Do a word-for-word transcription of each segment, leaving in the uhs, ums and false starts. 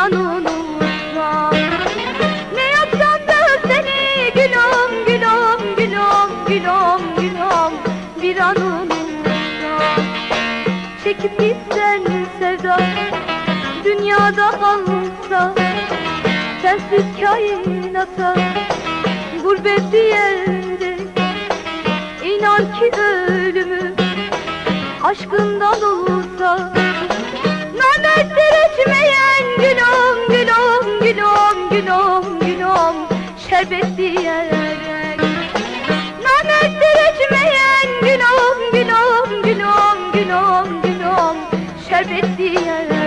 an unutmam. Ne yapsam da seni gülüm gülüm gülüm gülüm gülüm bir an unutmam. Çekip gitsen sevda dünyada kalsa, sensiz kainata gurbet diyende, inan ki ölümü aşkından olsa. Namettir etmeyen gülüm gülüm gülüm gülüm gülüm şerbet diyerek. Namettir etmeyen gülüm gülüm gülüm gülüm gülüm şerbet diyerek.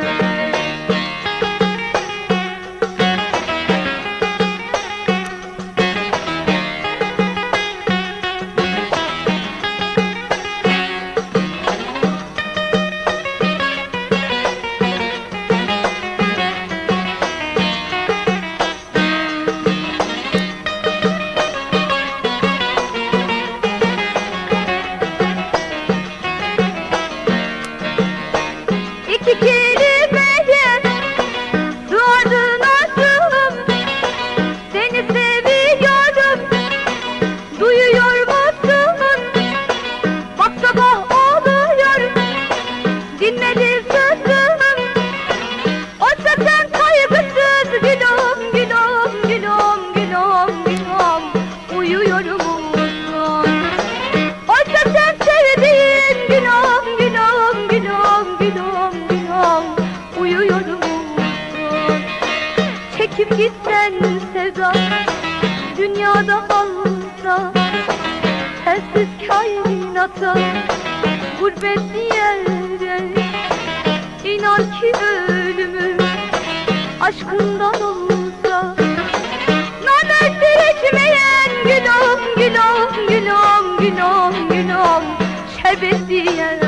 İki kelimeye sığardın aşkım, seni seviyorum, duyuyor musun? Bak sabah oluyor, dinmedi sözüm. Oysa sen kaygısız gülüm gülüm gülüm gülüm gülüm uyuyor musun? Oysa sen sevdiğin gülüm gülüm gülüm gülüm uyuyor musun? Çekip gitsen sevda dünyada kalsa, sensiz kainata gurbet diyerek. İnan ki ölümü aşkından olsa. Namettir etmeyen gülüm gülüm gülüm gülüm gülüm şerbet diyerek.